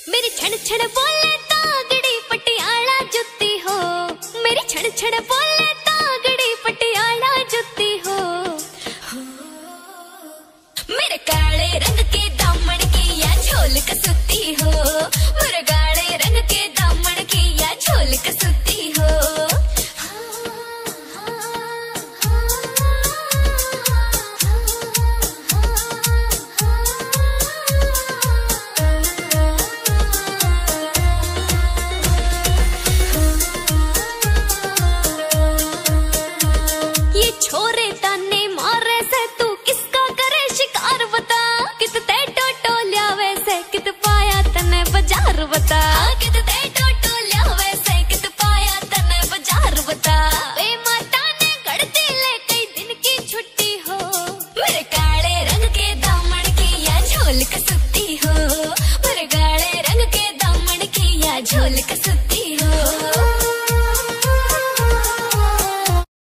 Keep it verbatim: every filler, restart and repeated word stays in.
मेरी छड़ छड़ बोले तागड़ी पटियाला जुत्ती हो, मेरी छड़ छड़ बोले तागड़ी पटियाला जुत्ती हो। मेरे काले रंग के दामन की या झोल कसुती हो, मेरे काले रंग के दामन की या झोल कसुती हो। छोरे ताने मारे से तू किसका करे शिकार बता, कित ते टोटो ल्यावे से कित पाया तने बाजार बता, कित ते टोटो ल्यावे से कित पाया तने बाजार बता। वे माता ने घड़ती ले कई दिन की छुट्टी हो, मेरे काले रंग के दामन की या झोल कसुती हो, मेरे काले रंग के दामन की या झोल कसुती हो।